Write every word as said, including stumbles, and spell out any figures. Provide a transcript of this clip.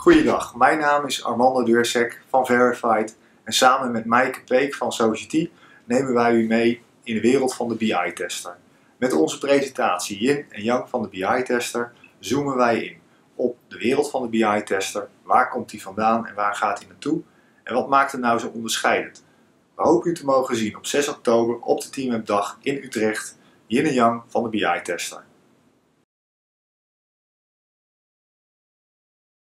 Goeiedag, mijn naam is Armando Deursek van Verified en samen met Maaike Peek van Society nemen wij u mee in de wereld van de B I-tester. Met onze presentatie Yin en Yang van de B I-tester zoomen wij in op de wereld van de B I-tester. Waar komt die vandaan en waar gaat hij naartoe? En wat maakt hem nou zo onderscheidend? We hopen u te mogen zien op zes oktober op de Team Up dag in Utrecht, Yin en Yang van de B I-tester.